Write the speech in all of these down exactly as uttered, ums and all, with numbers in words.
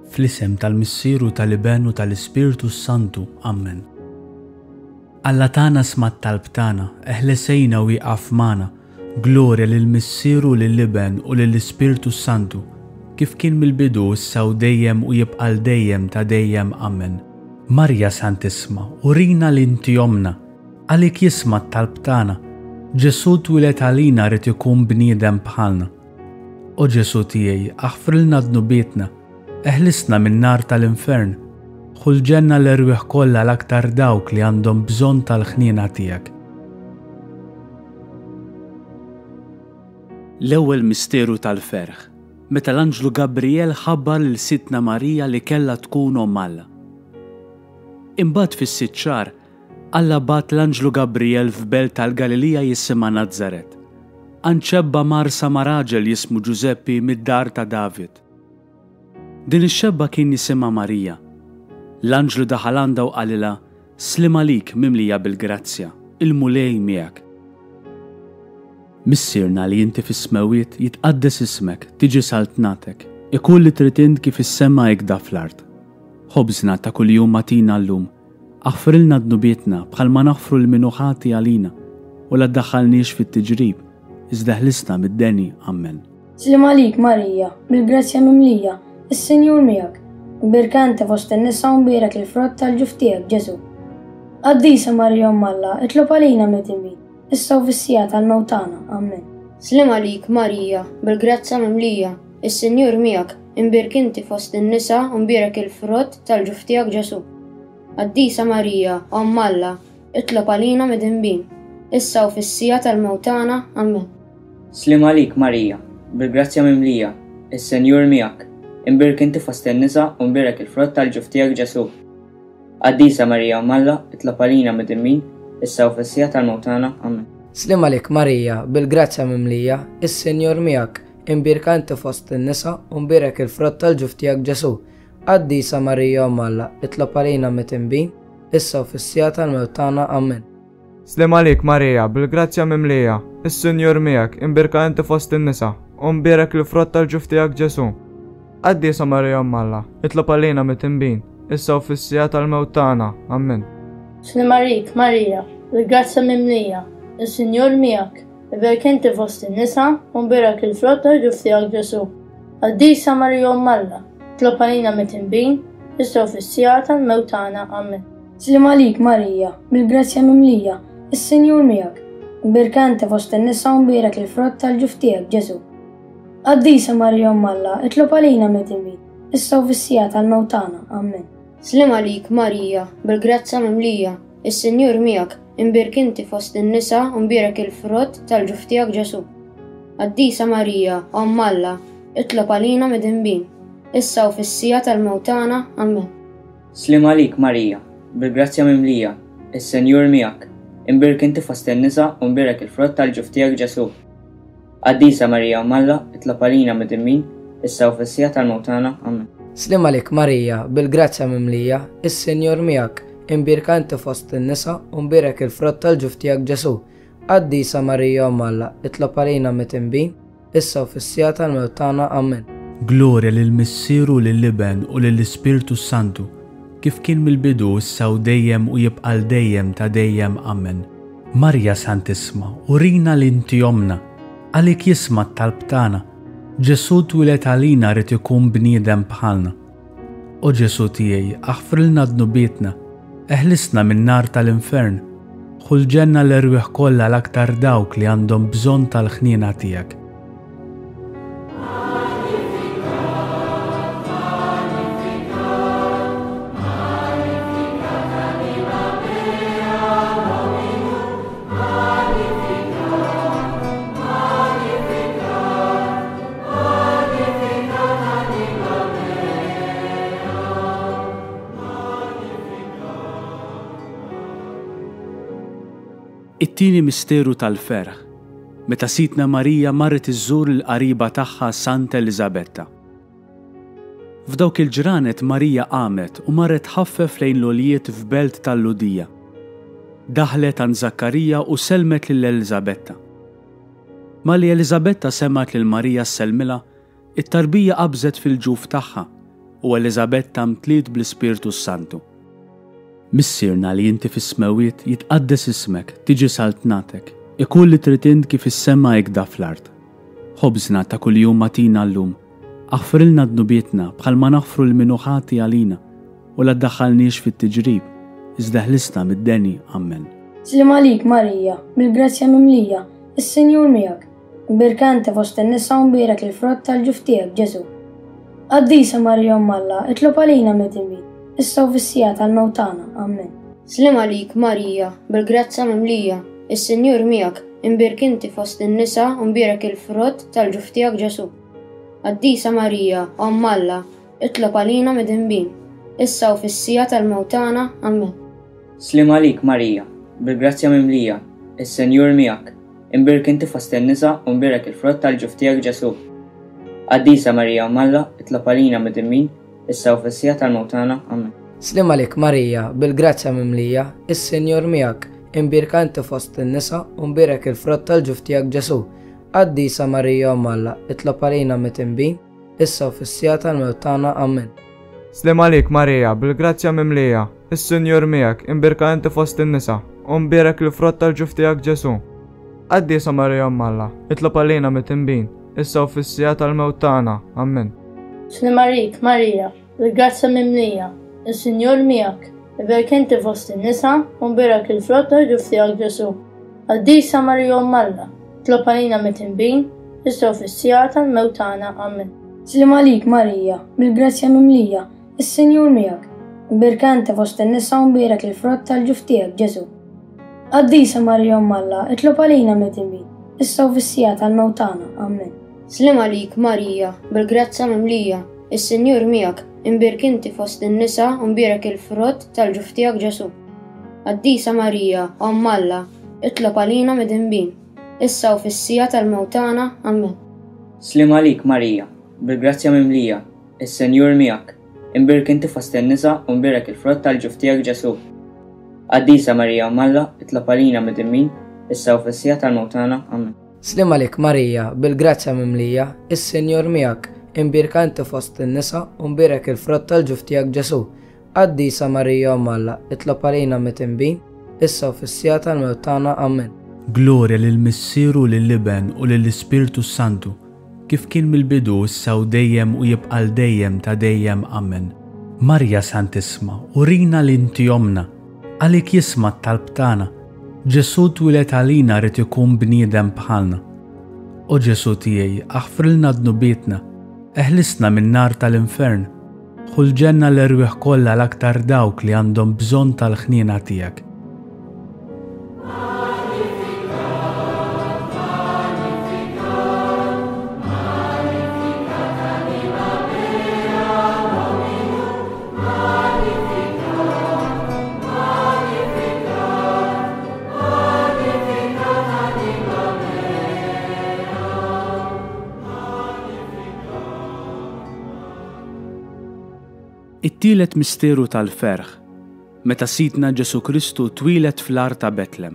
Fl-isem tal-Missieru tal-Iben u tal-Ispiritu Santu. Amen. Alla tagħna smat talb tagħna, eħlesejna u jieqaf magħna, glorja lill-Missieru lill-Iben u lill-Ispiritu Santu, kif kien mill-bidu issa u dejjem u jibqa' dejjem ta' dejjem. Amen. Marja Santisma, urina li inti omna, għalik jisma' talb tagħna. Ġesu twilet għalina rid ikun bniedem bħalna. O Ġesu tiegħi, aħfrilna dnubietna, eħlisna min-nar tal-infern, ħulġenna l-erwieħ kollha l-aktar dawk li għandhom bżonn tal-ħniena tiegħek. L-ewwel misteru tal-ferħ, meta l-Anġlu Gabriel ħabbar lil Sidna Marija li kellha tkun omm Alla. Imbagħad fis-sitt xahar Alla bat l-Anġlu Gabriel f'belt tal-Galilija jisimha Nażaret, anċebba marsa ma' raġel jismu Ġuseppi mid-dar ta' David. Din ix-xebba kien jisimha Marija. L-Anġlu daħal għandha u qalilha: Slim għalik mimlija bil-grazzja, il-mulej miegħek. Missierna li inti fis-smawiet jitqaddes ismek, tiġi saltnatek, ikun li trid int kif is-sema jgda fl-art. Ħobżna ta' kuljum matina llum, aħfrilna dnubietna bħalma naħfru l-minuħati għalina u la ddaħħalniex fit-tiġrib, iżda ħlisna mid-deni. Amen. Slim għalik Marija, bil-grazzja mimlija, is-Sinjur miegħek, birka anta fost in-nisa u mbierek il-frott tal-ġuf tiegħek Ġesu. Qaddisa Marija omm Alla, itlob għalina mit-tilmin, issa u fis-sija tal-mewt tagħna. Amen. Slim għalik Marija, bil-grazzja mimlija, is-Sinjur miegħek, imbirk inti fost in-nisa u mbierek il-frott tal-ġuf tiegħek Ġesu. Qaddisa Marija omm Alla, itlob għalina mit-tilmin, issa u fis-sija tal-mewt tagħna. Amen. Slim għalik Marija, bil-grazzja mimlija, is-Sinjur miegħek, imbirk inti fost in-nisa u mbierek il-frott tal-ġuf tiegħek Ġesu. Qaddisa Marija omm Alla, itlob għalina mit-tilmin, issa u fis-sija tal-mewt tagħna. Amen. Slim għalik Marija, bil-grazzja mimlija, is-Sinjur miegħek, imbirk inti fost in-nisa u mbierek il-frott tal-ġuf tiegħek Ġesu. Qaddisa Marija omm Alla, itlob għalina mit-tilmin, issa u fis-sija tal-mewt tagħna. Amen. Slim għalik Marija, bil-grazzja mimlija, is-Sinjur miegħek, imbirka inti fost in-nisa u mbierek il-frott tal-ġuf tiegħek Ġesu. Qaddisa Marija omm Alla, itlob għalina mit-tilmin, issa u fis-sija tal-mewt tagħna. Amen. Slim għalik Marija, bil-grazzja mimlija, is-Sinjur miegħek, imbirk inti fost in-nisa u mbierek il-frott tal-ġuf tiegħek Ġesu. Qaddisa Marija omm Alla, itlob għalina mit-tilmin, issa u fis-sija tal-mewt tagħna. Amen. Slim għalik Marija, bil-grazzja mimlija, is-Sinjur miegħek, imbirka inti fost in-nisa u mbierek il-frott tal-ġuf tiegħek Ġesu. Qaddisa Marija omm Alla, itlob għalina mit-tilmin, issa u fis-sija tal-mewt tagħna. Amen. Slim għalik Marija, bil-grazzja mimlija, is-Sinjur miegħek, imbirk inti fost in-nisa u mbierek il-frott tal-ġuf tiegħek Ġesu. Qaddisa Marija omm Alla, itlob għalina mit-tilmin, issa u fis-sija tal-mewt tagħna. Amen. Slim għalik Marija, bil-grazzja mimlija, is-Sinjur miegħek, imbirk inti fost in-nisa u mbierek il-frott tal-ġuf tiegħek Ġesu. Qaddisa Marija omm Alla, itlob għalina mit-tilmin, issa u fis-sija tal-mewt tagħna. Amen. Slim għalik Marija, bil-grazzja mimlija, is-Sinjur miegħek, imbirka inti fost in-nisa u mbierek il-frott tal-ġuf tiegħek Ġesu. Qaddisa Marija omm Alla, itlob għalina mit-tilmin, issa u fis-sija tal-mewt tagħna. Amen. Glorja lill-Missieru lill-Iben u lill-Ispiritu Santu, kif kien mill-bidu issa u dejjem u jibqa' dejjem ta' dejjem. Amen. Marja Santisma, urina li inti omna, għalik jisma' talb tagħna. Ġesu twilet għalina rid ikun bniedem bħalna. O Ġesu tiegħi, aħfrilna dnubietna, eħlisna min-nar tal-infern, ħulġenna l-erwieħ kollha l-aktar dawk li għandhom bżonn tal-ħniena tiegħek. It-tieni misteru tal-ferħ, meta Sidna Marija marret iżżur l-qariba tagħha Santa Elisabetta. F'dawk il-ġranet Marija qamet u marret ħaffef lejn l-għoljiet f'belt tal-Ludija. Daħlet għand Zakkarija u selmet lil Elisabetta. Ma li Elisabetta semat lil Marija sselmilha, it-tarbija qabżet fil-ġuf tagħha, u Elizabetta mtliet bl-Ispirtu Santu. Missirna li inti fis-smawiet jitqaddes ismek, tiġi saltnatek, ikun li trid int kif is-sema jikda fl-art. Ħobżna ta' kuljum matina llum, aħfrilna dnubietna bħal ma naħfru l-minuħati għalina u la ddaħħalniex fit-tiġrib, iżda ħlisna mid-deni. Amen. Slim għalik Marija, bil-grazzja mimlija, is-Sinjur miegħek, birkante fost in-nisa u mbirak il-frott tal-ġuf tiegħek Ġesu. Qaddisa Marija Umm Alla, itlob għalina mit-inbit, issa u fis-sija tal-mewt tagħna. Amen. Slim għalik Marija, bil-grazza mimlija, is-Sinjur miegħek, imbirk inti fost in-nisa u mbirak il-frott tal-ġuf tiegħek Ġesu. Qaddisa Marija Umm Alla, itlob għalina mit-inbin, issa u fis-sija tal-mewt tagħna. Amen. Slim għalik Marija, bil-grazzja mimlija, is-Sinjur miegħek, imbirk inti fost in-nisa u mbirak il-frott tal-ġuf tiegħek Ġesu. Qaddisa Marija Umm Alla, itlob għalina mit-inbin, issa u fis-sija tal-mewt tagħna. Amen. Slim għalik Marija, bil-grazzja mimlija, is-Sinjur miegħek, imbirka inti fost in-nisa u mbirak il-frott tal-ġuf tiegħek Ġesu. Qaddisa Marija Umm Alla, itlob għalina mit-inbin, issa u fis-sija tal-mewt tagħna. Amen. Slim għalik Marija, bil-grazzja mimlija, is-Sinjur miegħek, imbirka inti fost in-nisa u mbirak il-frott tal-ġuf tiegħek Ġesu. Qaddisa Marija Umm Alla, itlob għalina mit-inbin, issa u fis-sija tal-mewt tagħna. Amen. Slim għalik Marija, bil-grazzja mimlija, is-Sinjur miegħek, imbirk inti fost in-nisa u mbirak il-frott tal-ġuf tiegħek Ġesu. Qaddisa Marija Umm Alla, itlob għalina mit-inbin, issa u fis-sija tal-mewt tagħna. Amen. Slim għalik Marija, bil-grazzja mimlija, is-Sinjur miegħek, birkante fost in-nisa u mbirak il-frott tal-ġuf tiegħek Ġesu. Qaddisa Marija Umm Alla, itlob għalina mit-inbin, issa u fis-sija tal-mewt tagħna. Amen. Slim għalik Marija, bil-grazza mimlija, is-Sinjur miegħek, imbirk inti fost in-nisa u mbirak il-frott tal-ġuf tiegħek Ġesu. Qaddisa Marija Umm Alla, itlob għalina mit-inbin, issa u fis-sija tal-mewt tagħna. Amen. Slim għalik Marija, bil-grazzja mimlija, is-Sinjur miegħek, imbirk inti fost in-nisa u mbirak il-frott tal-ġuf tiegħek Ġesu. Qaddisa Marija Umm Alla, itlob għalina mit-inbin, issa u fis-sija tal-mewt tagħna. Amen. Slim għalik Marija, bil-grazzja mimlija, is-Sinjur miegħek, imbirka inti fost in-nisa u mbirak il-frott tal-ġuf tiegħek Ġesu. Qaddisa Marija Umm Alla, itlob għalina mit-inbin, issa u fis-sija tal-mewt tagħna. Amen. Glorja lill-Missieru lill-Liben u lill-Ispirtu Santu, kif kien mill-bidu issa u dejjem u jibqal dejjem ta' dejjem. Amen. Marja Santisma, urina li inti jomna, għalik jisma' t-talb tagħna. Ġesu twilet għalina rid ikun bniedem bħalna. O Ġesu tiegħi, aħfrilna dnubietna, eħlisna min-nar tal-infern, ħul ġenna l-erwieħ kollha l-aktar dawk li għandhom bżonn tal-ħniena tiegħek. It-tielet misteru tal-ferħ, meta Sidna Ġesu Kristu twilet fl-ar ta' Betlem.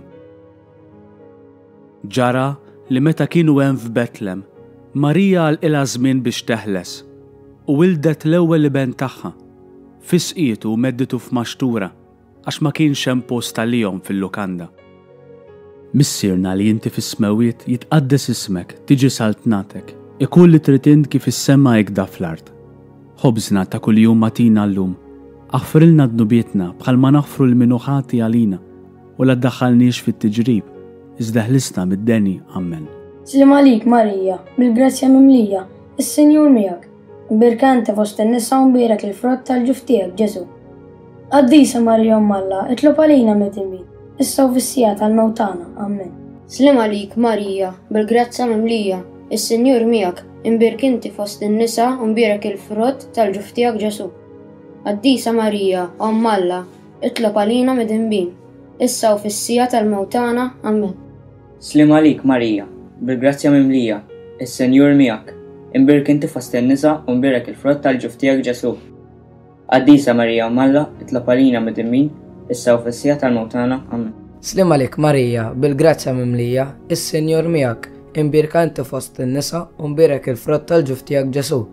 Ġara li meta kienu hemm f'Betlem, Marija għal-ilha żmien biex teħles u wildet l-ewwel iben tagħha, fisqietu u medditu f'maxtura għax ma kienx hemm post għalihom fil-lukanda. Missierna li inti fis-smawiet jitqaddes ismek, tiġi saltnatek, ikun li trid int kif is-sema jikda fl-art. Ħobżna ta' kuljum matina llum, aħfrilna dnubietna bħal ma naħfru l-minuħati għalina u la ddaħħalniex fit-tiġrib, iżda ħlisna mid-deni. Amen. Slim għalik Marija, bil-grazzja mimlija, is-Sinjur miegħek, birkante fost in-nisa u mbirak il-frott tal-ġuf tiegħek Ġesu. Qaddisa Marija Umm Alla, itlob għalina mit-inbin, issa u fis-sija tal-mewt tagħna. Amen. Slim għalik Marija, bil-grazza mimlija, is-Sinjur miegħek, imbirk inti fost in-nisa u mbirak il-frott tal-ġuf tiegħek Ġesu. Qaddisa Marija Umm Alla, itlob għalina mit-inbin, issa u fis-sija tal-mewt tagħna. Amen. Slim għalik Marija, bil-grazzja mimlija, is-Sinjur miegħek, imbirk inti fost in-nisa u mbirak il-frott tal-ġuf tiegħek Ġesu. Qaddisa Marija Umm Alla, itlob għalina mit-inbin, issa u fis-sija tal-mewt tagħna. Amen. Slim għalik Marija, bil-grazzja mimlija, is-Sinjur miegħek, imbirka inti fost in-nisa u mbirak il-frott tal-ġuf tiegħek Ġesu.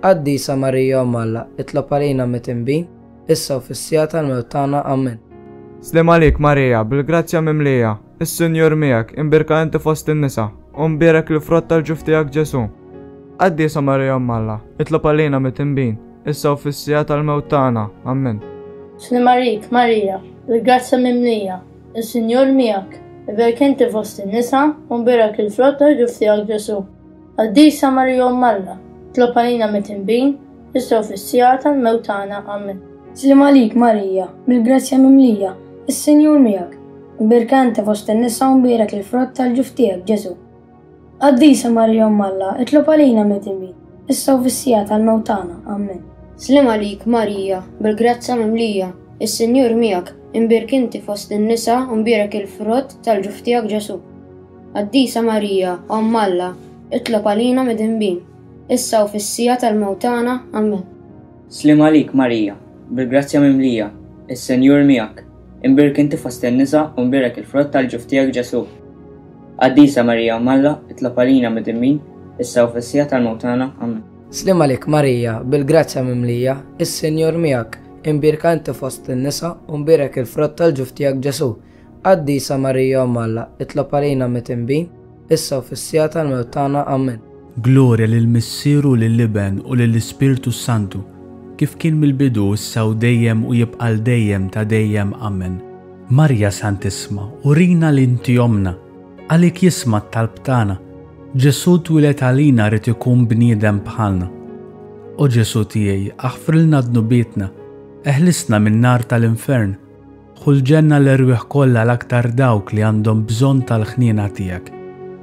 Qaddisa Marija Umm Alla, itlob għalina mit-tinbin, issa u fis-sija tal-mewt tagħna. Amen. Slem għalik Marija, bil-grazzja mimlija, is-Sinjur miegħek, imbirka inti fost in-nisa, u mbirak il-frott tal-ġuf tiegħek Ġesu. Qaddisa Marija Umm Alla, itlob għalina mit-tinbin, issa u fis-sija tal-mewt tagħna. Amen. Slem għalik Marija, bil-grazzja mimlija, is-Sinjur miegħek, imbirka inti fost in-nisa, u mbirak il-frott tal-ġuf tiegħek Ġesu. Qaddisa Marija Umm Alla, itlob għalina mit-tinbin, issa u fis-sija tal-mewt tagħna. Amen. Slem għalik Marija, bil-grazzja mimlija, is-Sinjur miegħek, imbirka inti fost in-nisa u mbirak il-frott tal-ġuf tiegħek Ġesu. Qaddisa Marija Umm Alla, itlob għalina mit-tinbin, issa u fis-sija tal-mewt tagħna. Amen. Slem għalik Marija, bil-grazzja mimlija, is-Sinjur miegħek, imbirka inti fost in-nisa u mbirak il-frott tal-ġuf tiegħek Ġesu. Qaddisa Marija Umm Alla, itlob għalina mit-tinbin, issa u fis-sija tal-mewt tagħna. Amen. Slem għalik Marija, bil-grazzja mimlija, is-Sinjur miegħek, imbirka inti fost in-nisa u mbirak il-frott tal-ġuf tiegħek Ġesu. Qaddisa Marija Umm Alla, itlob għalina mit-tinbin, issa u fis-sija tal-mewt tagħna. Amen. Slem għalik Marija, bil-grazzja mimlija, is-Sinjur miegħek, imbirka inti fost in-nisa u mbirak il-frott tal-ġuf tiegħek Ġesu. Qaddisa Marija Umm Alla, itlob għalina mit-tinbin, issa u fis-sija tal-mewt tagħna. Amen. Glorja lill-Missieru lill-Liben u lill-Ispiritu Santu, kif kien mill-bidu issa u dejjem u jibqal dejjem ta' dejjem. Amen. Marja Santisma, urina l-inti omna, għalik jisma' t-talb tagħna. Ġesu twilet għalina rid ikun bniedem bħalna. O Ġesu tiegħi, aħfrilna dnubietna, eħlisna min-nar tal-infern, ħulġenna l-erwieħ kollha l-aktar dawk li għandhom bżonn tal-ħniena tiegħek.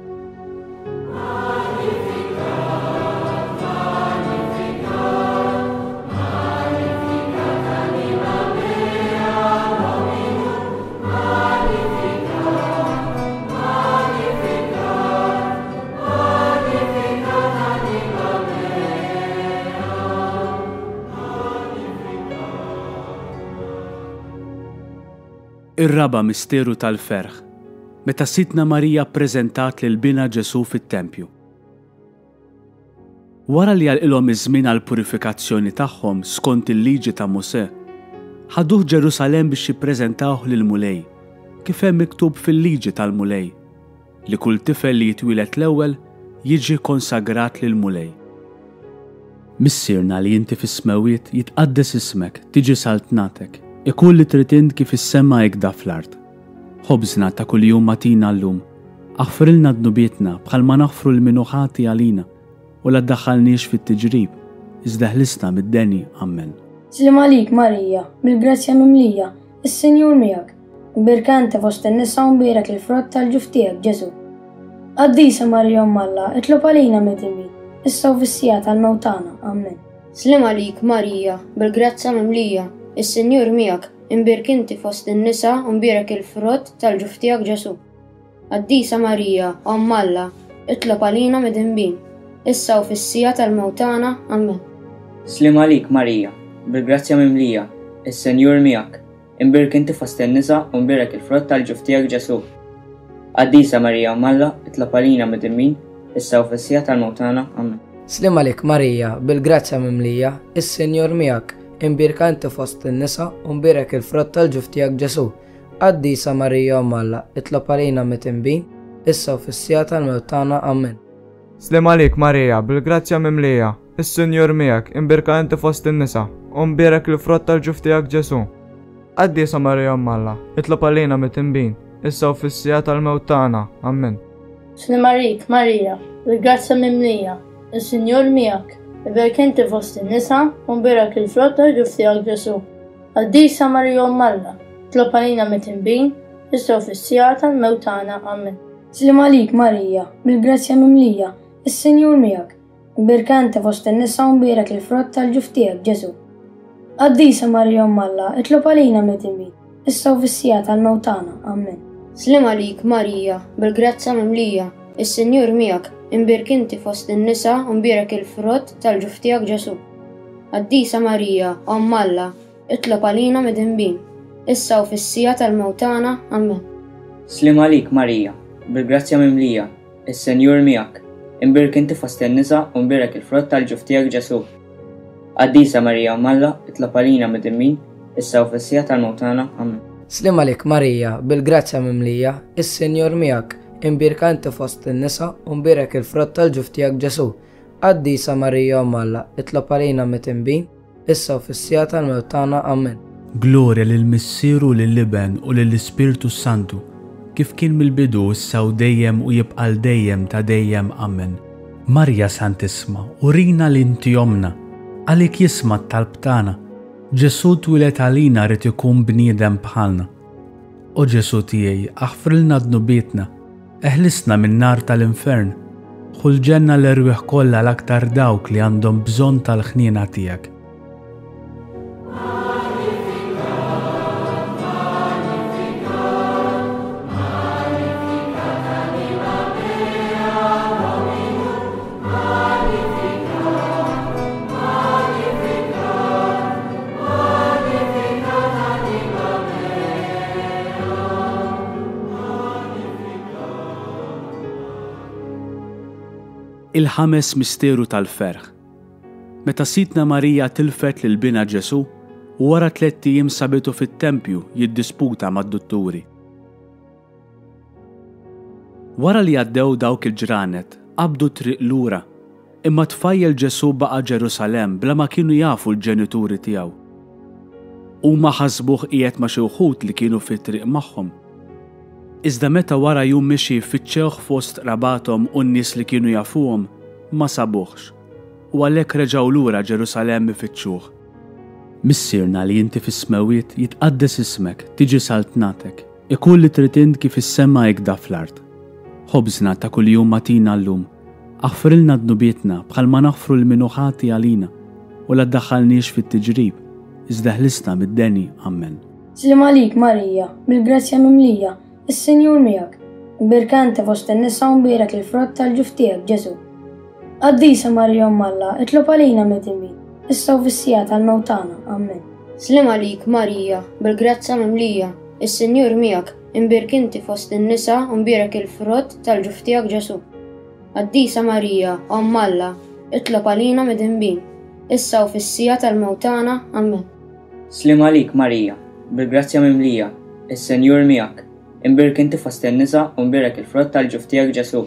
Ir-raba misteru tal-ferħ, meta sitna Marija ppreżentat lil bina Ġesu fit-Tempju. Wara li għalqilhom iż-żmien għall-purifikazzjoni tagħhom skont il-liġi ta' Musè, ħaduh Ġerusalemm biex jippreżentawh lil mulej, kif hemm miktub fil-liġi tal-mulej, li kull tifel li jitwieled l-ewwel jiġi konsagrat lil mulej. Missierna li inti fis-smawiet jitqaddes ismek, tiġi saltnatek, ikun li trid kif is-sema jgda fl-art. Ħobżna ta' kuljum matina llum, aħfrilna dnubietna bħalma naħfru l-minuħati għalina u la ddaħħalniex fit-tiġrib, iżda ħlisna mid-deni. Amen. Slem għalik Marija, bil-grazzja mimlija, is-Sinjur miegħek, imbirka inti fost in-nisa u mbirak il-frott tal-ġuf tiegħek Ġesu. Qaddisa Marija Umm Alla, itlob għalina mit-tinbin, issa u fis-sija tal-mewt tagħna. Amen. Slem għalik Marija, bil-grazzja mimlija, is-Sinjur miegħek, imbirka inti fost in-nisa u mbirak il-frott tal-ġuf tiegħek Ġesu. Qaddisa Marija Umm Alla, itlob għalina mit-tinbin, issa u fis-sija tal-mewt tagħna. Amen. Slem għalik Marija, bil-grazzja mimlija, is-Sinjur miegħek, imbirka inti fost in-nisa u mbirak il-frott tal-ġuf tiegħek Ġesu. Qaddisa Marija Umm Alla, itlob għalina mit-tinbin, issa u fis-sija tal-mewt tagħna. Amen. Slem għalik Marija, bil-grazzja mimlija, is-Sinjur miegħek, imbirka inti fost in-nisa u mbirak il-frott tal-ġuf tiegħek Ġesu. Qaddisa Marija Umm Alla, itlob għalina mit-tinbin, issa u fis-sija tal-mewt tagħna. Amen. Slem għalik Marija, bil-grazzja mimlija, is-Sinjur miegħek, imbirka inti fost in-nisa u mbirak il-frott tal-ġuf tiegħek Ġesu. Qaddisa Marija Umm Alla, itlob għalina mit-tinbin, issa u fis-sija tal-mewt tagħna. Amen. Slem għalik Marija, bil-grazzja mimlija, is-Sinjur miegħek, imbirka inti fost in-nisa u mbirak il-frott tal-ġuf tiegħek Ġesu. Qaddisa Marija Umm Alla, itlob għalina mit-tinbin, issa u fis-sija tal-mewt tagħna. Amen. Slem għalik Marija, bil-grazzja mimlija, is-Sinjur miegħek, imbirka inti fost in-nisa u mbirak il-frott tal-ġuf tiegħek Ġesu. Qaddisa Marija Umm Alla, itlob għalina mit-tinbin, issa u fis-sija tal-mewt tagħna. Amen. Slem għalik Marija, bil-grazzja mimlija, is-Sinjur miegħek, imbirka inti fost in-nisa u mbirak il-frott tal-ġuf tiegħek Ġesu. Qaddisa Marija Umm Alla, itlob għalina mit-tinbin, issa u fis-sija tal-mewt tagħna. Amen. Slem għalik Marija, bil-grazzja mimlija, is-Sinjur miegħek, imbirka inti fost in-nisa u mbirak il-frott tal-ġuf tiegħek Ġesu. Qaddisa Marija Malla, itlab għalina mid-dimmin, issa u fis-sija tal-mewtana. Amen. Slim għalik Marija, bil-grazzja mimlija, is-Sinjur miegħek, imbirka inti fost in-nisa u mbirek il-frott tal-ġuf tiegħek Ġesu. Qaddisa Marija Malla, itlab għalina mid-dimmin, issa u fis-sija tal-mewtana. Amen. Glorja lill-Missieru lill-Liben u lill-Ispirtu Santu, kif kien mill-bidu issa u dejjem u jibqal dejjem ta' dejjem. Amen. Marja Santisma, urina l-inti jomna, għalik jisma t-talb tagħna. Ġesu twilet għalina rrid ikun bniedem bħalna. O Ġesu tiegħi, aħfrilna dnubietna, eħlisna min-nar tal-infern, ħulġenna l-erwieħ kollha l-aktar dawk li għandhom bżonn tal-ħniena tiegħek. Il-ħames misteru tal-ferħ. Meta sitna Marija tilfet lil bina Ġesu u wara tliet ijiem sabitu fit-tempju jiddisputa mad-dutturi. Wara li għaddew dawk il-ġranet, qabdu triq lura, imma tfajjel Ġesu baqa' Ġerusalemm bla ma kienu jafu l-ġenituri tiegħu. Huma ħasbuh qiegħed ma' xi wħud li kienu fit-triq magħhom. Iżda meta wara jum mixi fitxewh fost rabatom u n-nies li kienu jafuhom, ma sabuħx, u għalhekk reġgħu lura Ġerusalemm ifittxuh. Missierna li inti fis-smawiet jitqaddes ismek, tiġi saltnatek, ikun li trid int kif is-sema jgda fl-art. Ħobżna ta' kuljum matina llum, aħfrilna dnubietna bħalma naħfru l-minuħati għalina u la ddaħħalniex fit-tiġrib, iżda ħlisna mid-deni. Amen. Slim għalik Marija, bil-grazzja mimlija, is-Sinjur miegħek, imbirka inti fost in-nisa u mbierek il-frott tal-ġuf tiegħek Ġesu. Qaddisa Marija Malla, itlob għalina mid-dimmin, issa u fis-sija tal-mewtana. Amen. Slim għalik Marija, bil-grazza mimlija, is-Sinjur miegħek, imbirk inti fost in-nisa u mbierek il-frott tal-ġuf tiegħek Ġesu. Qaddisa Marija Malla, itlob għalina mid-dimmin, issa u fis-sija tal-mewtana. Amen. Slim għalik Marija, bil-grazzja mimlija, is-Sinjur miegħek, imbirk inti fost in-nisa u mbierek il-frott tal-ġuf tiegħek Ġesu.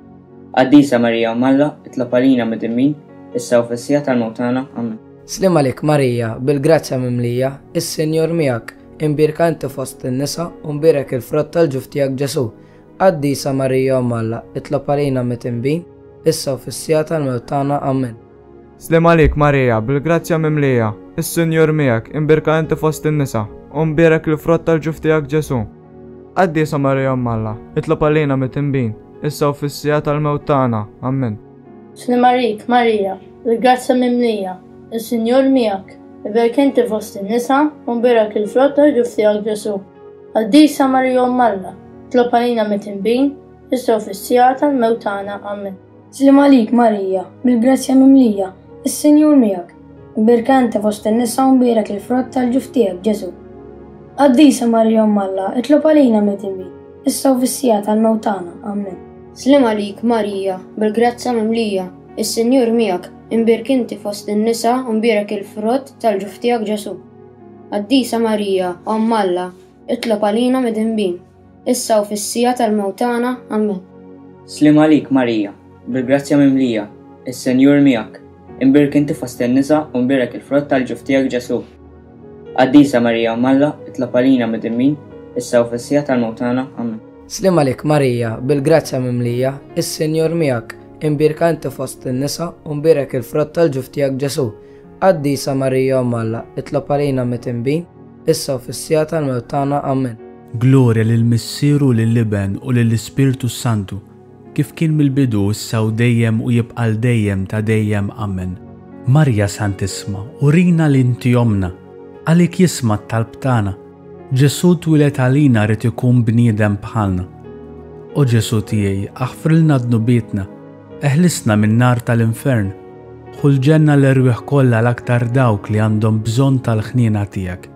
Qaddisa Marija Malla, itlab għalina mid-dimmin, issa u fis-sija tal-mewtana. Amen. Slim għalik Marija, bil-grazzja mimlija, is-Sinjur miegħek, imbirka inti fost in-nisa u mbierek il-frott tal-ġuf tiegħek Ġesu. Qaddisa Marija Malla, itlab għalina mid-dimmin, issa u fis-sija tal-mewtana. Amen. Slim għalik Marija, bil-grazzja mimlija, is-Sinjur miegħek, imbirka inti fost in-nisa u mbierek il-frott tal-ġuf tiegħek Ġesu. Qaddisa Marija Malla, itlab għalina mid-dimmin, issa u fis-sija tal-mewtana. Amen. Slim għalik Marija, bil-grazzja mimlija, is-Sinjur miegħek, imbirk inti fost in-nisa u mbierek il-frott tal-ġuf tiegħek Ġesu. Qaddisa Marija Malla, itlab għalina mid-dimmin, issa u fis-sija tal-mewtana. Amen. Slim għalik Marija, bil-grazzja mimlija, is-Sinjur miegħek, imbirka inti fost in-nisa u mbierek il-frott tal-ġuf tiegħek Ġesu. Qaddisa Marija Malla, itlob għalina mid-dimmin, issa u fis-sija tal-mewtana. Amen. Slim għalik Marija, bil-grazza mimlija, is-Sinjur miegħek, imbirk inti fost in-nisa u mbierek il-frott tal-ġuf tiegħek Ġesu. Qaddisa Marija Malla, itlob għalina mid-dimmin, issa u fis-sija tal-mewtana. Amen. Slim għalik Marija, bil-grazzja mimlija, is-Sinjur miegħek, imbirk inti fost in-nisa u mbierek il-frott tal-ġuf tiegħek Ġesu. Qaddisa Marija Malla, itlab għalina mid-dimmin, issa u fis-sija tal-mewtana. Amen. Slim għalik Marija, bil-grazzja mimlija, is-Sinjur miegħek, imbirka inti fost in-nisa u mbierek il-frott tal-ġuf tiegħek Ġesu. Qaddisa Marija Malla, itlab għalina mid-dimmin, issa u fis-sija tal-mewtana. Amen. Glorja lill-Missieru lill-Liben u lill-Ispirtu Santu, kif kien mill-bidu issa u dejjem u jibqal dejjem ta' dejjem. Amen. Marja Santisma, urina l-inti jomna, għalik jisma t-talb tagħna. Ġesu twilet għalina rrid ikun bniedem bħalna. O Ġesu tiegħi, aħfrilna dnubietna, eħlisna min-nar tal-infern, ħulġenna l-erwieħ kollha l-aktar dawk li għandhom bżonn tal-ħniena tiegħek.